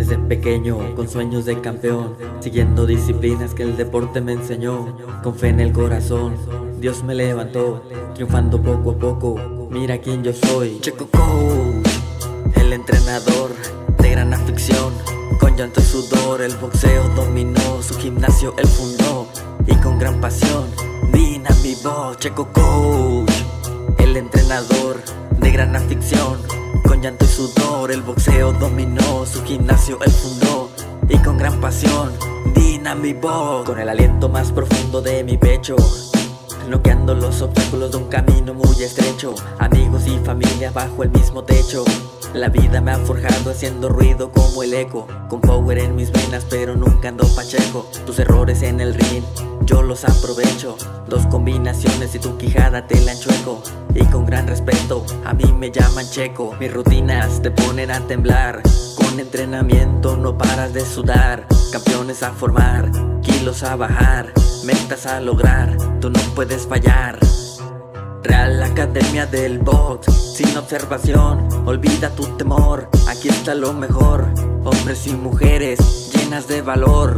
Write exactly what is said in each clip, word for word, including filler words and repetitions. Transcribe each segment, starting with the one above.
Desde pequeño, con sueños de campeón, siguiendo disciplinas que el deporte me enseñó. Con fe en el corazón, Dios me levantó, triunfando poco a poco. Mira quién yo soy, Checo Coach, el entrenador de gran afición. Con llanto y sudor el boxeo dominó, su gimnasio él fundó, y con gran pasión vine a mi voz. Checo Coach, el entrenador de gran afición. Con llanto y sudor el boxeo dominó, su gimnasio él fundó, y con gran pasión vine a mi voz. Con el aliento más profundo de mi pecho, bloqueando los obstáculos de un camino muy estrecho. Amigos y familia bajo el mismo techo. La vida me ha forjado haciendo ruido como el eco, con power en mis venas pero nunca ando pacheco. Tus errores en el ring yo los aprovecho, dos combinaciones y tu quijada te la enchueco. Y con gran respeto a mí me llaman Checo. Mis rutinas te ponen a temblar, con entrenamiento no paras de sudar. Campeones a formar, kilos a bajar, metas a lograr, tú no puedes fallar. Real Academia del Box, sin observación, olvida tu temor. Aquí está lo mejor, hombres y mujeres llenas de valor.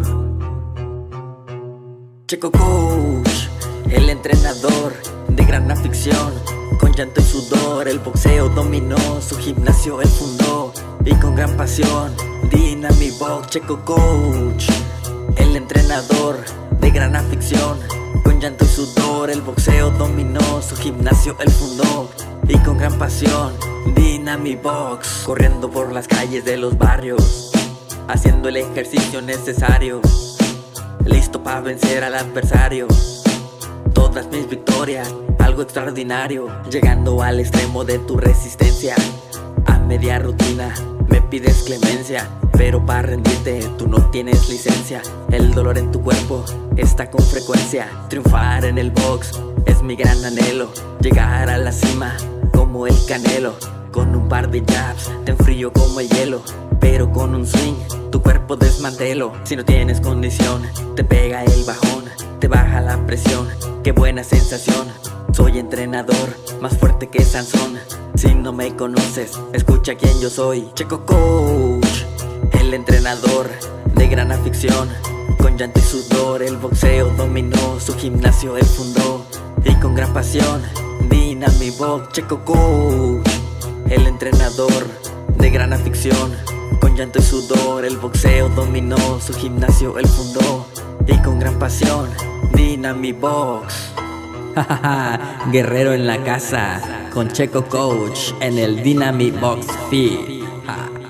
Checo Coach, el entrenador de gran afición. Con llanto y sudor el boxeo dominó, su gimnasio él fundó, y con gran pasión vine a mi box. Checo Coach, el entrenador de gran afición. Con llanto y sudor el boxeo dominó, su gimnasio él fundó, y con gran pasión vine a mi box. Corriendo por las calles de los barrios, haciendo el ejercicio necesario, listo para vencer al adversario. Todas mis victorias, algo extraordinario, llegando al extremo de tu resistencia. A media rutina me pides clemencia, pero para rendirte tú no tienes licencia. El dolor en tu cuerpo está con frecuencia. Triunfar en el box es mi gran anhelo, llegar a la cima como el Canelo. Con un par de jabs te enfrío como el hielo, pero con un swing tu cuerpo desmantelo. Si no tienes condición te pega el bajón, te baja la presión, qué buena sensación. Soy entrenador más fuerte que Sansón. Si no me conoces, escucha quién yo soy. Checo Coach, el entrenador de gran afición. Con llanto y sudor el boxeo dominó, su gimnasio él fundó, y con gran pasión vine a mi box. Checo Coach, el entrenador de gran afición. Con llanto y sudor el boxeo dominó, su gimnasio él fundó, y con gran pasión vine a mi box. Guerrero en la casa, con Checo Coach en el Dynamic Box Fit.